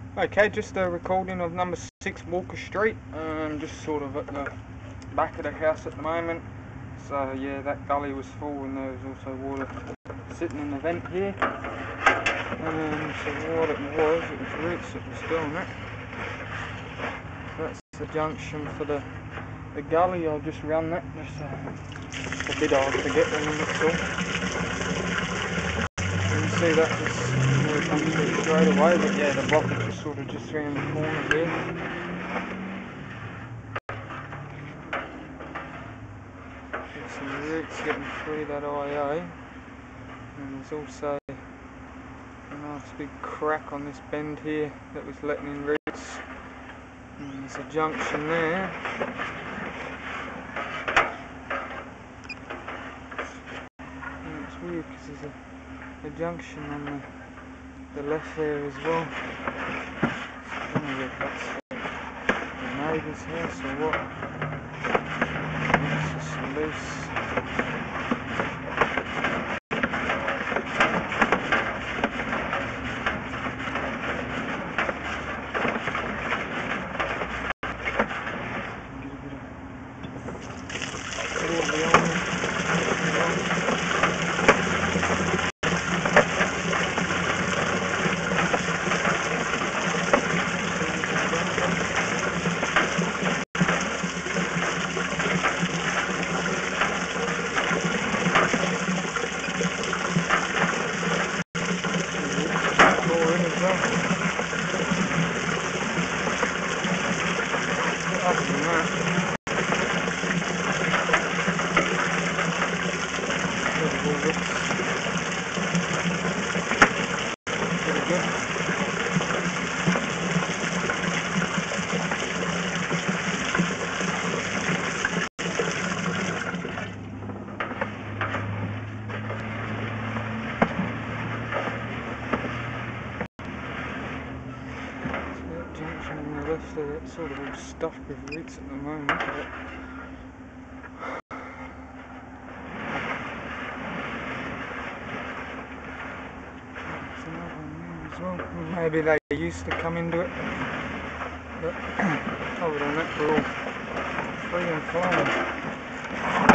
Okay, just a recording of number 6 Walker Street, just sort of at the back of the house at the moment. So yeah, that gully was full and there was also water sitting in the vent here. So what it was roots that was doing it. That's the junction for the gully. I'll just run that, just a bit hard to get them in, that's all. You can see that just comes through straight away, but yeah, the blockage is sort of just around the corner here. There's some roots getting through that IA, and there's also a nice big crack on this bend here that was letting in roots, and there's a junction there. And it's weird because there's a junction on the left there as well. I don't know if that's the neighbour's house or what. It's just loose. Other than that, pretty good. That junction on the left there, it's sort of all stuffed with roots at the moment, but there's another one there as well. Maybe they used to come into it, but other than that, we're all free and flying.